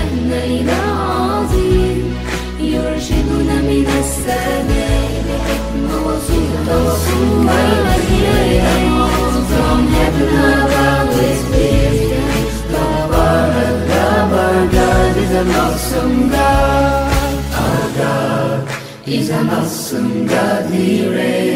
شأننا عظيم يرشدنا من السماء بحكمة وسلطان from heaven above with wisdom. Our God is an awesome God. Our God is an awesome God. He reigns.